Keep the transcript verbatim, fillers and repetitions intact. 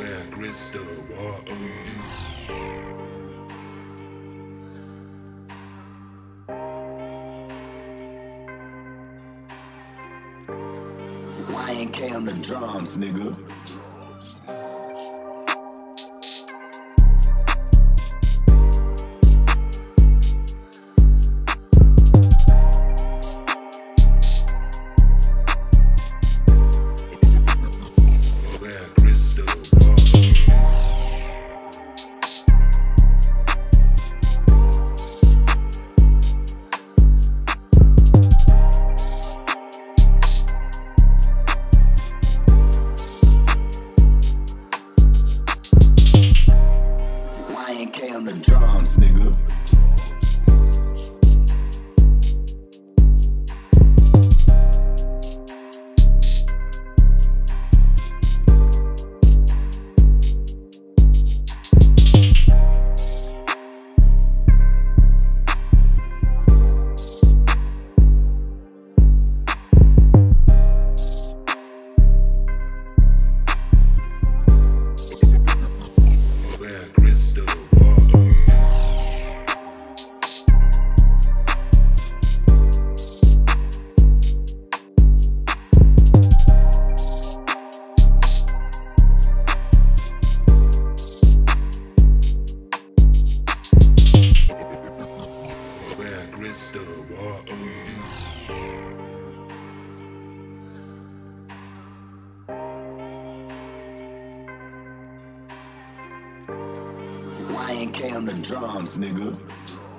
Where kreesta, what are you? Y N K on the drums, nigga. Where kreesta, what are you? Y N K on the drums, nigga. Where kreesta, what are you? Where kreesta, what are you? Y N K on the drums, nigga.